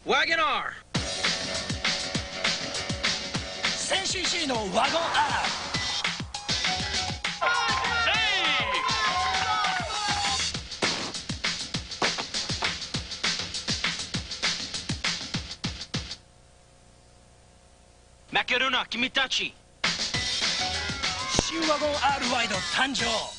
WagonR 1000cc のワゴン R。 マカロナ君たち。 新ワゴン R ワイド誕生。